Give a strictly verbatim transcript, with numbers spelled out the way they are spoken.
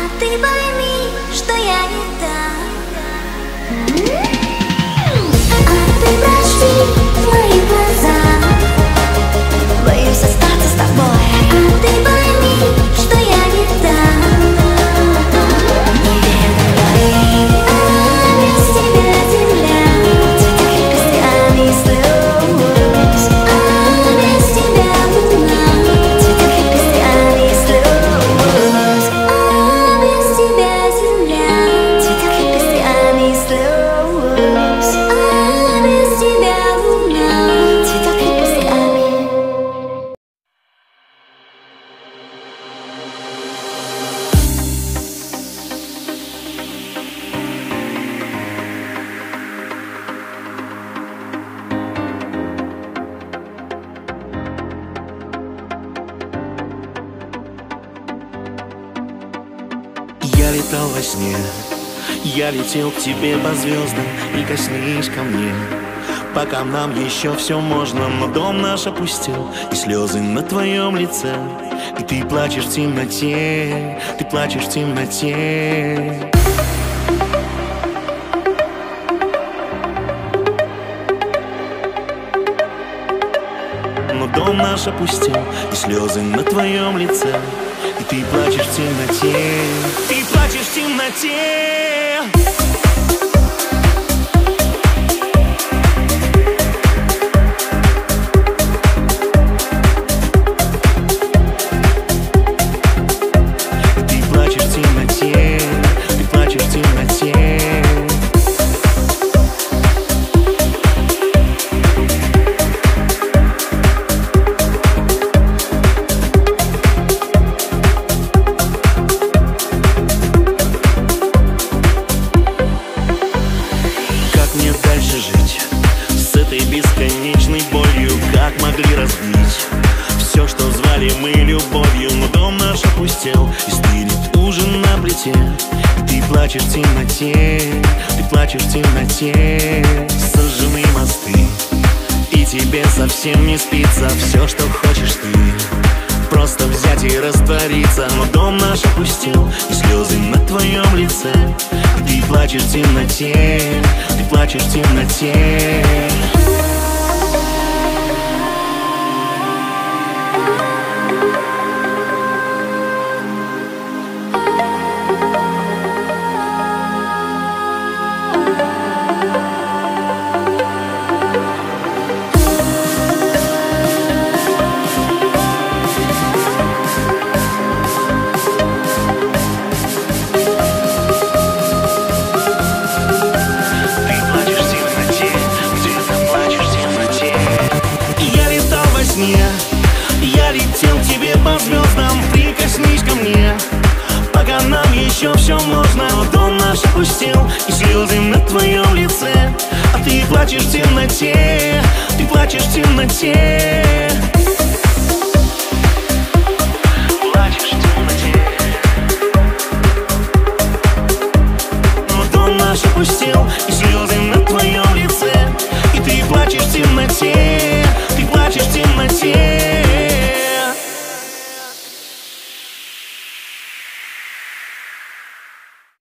ты пойми, что я не та. А ты прочти мои глаза, боюсь остаться с тобой. А ты пойми, что я не та. Не верю, а без тебя земля, цветет лепестками слез. А без тебя луна, цветет лепестками слез. А без тебя земля, цветет лепестками слез. А без тебя луна, цветет лепестками. Я летал во сне, я летел к тебе по звездам. Прикоснись ко мне, пока нам еще все можно. Но дом наш опустел, и слезы на твоем лице. И ты плачешь в темноте, ты плачешь в темноте. Но дом наш опустел, и слезы на твоем лице. И ты плачешь в темноте, ты плачешь в темноте. Ты плачешь в темноте, ты плачешь в темноте. Бесконечной болью, как могли разбить все, что звали мы любовью. Но дом наш опустел, и стынет ужин на плите. Ты плачешь в темноте, ты плачешь в темноте. Сожжены мосты, и тебе совсем не спится. Все, что хочешь ты, просто взять и раствориться. Но дом наш опустел, и слезы на твоем лице. Ты плачешь в темноте, ты плачешь в темноте. Я летел к тебе по звездам. Прикоснись ко мне, пока нам еще все можно. Но дом наш опустел, и слезы на твоем лице. А ты плачешь в темноте, ты плачешь в темноте. Плачешь в темноте. Но дом наш опустел,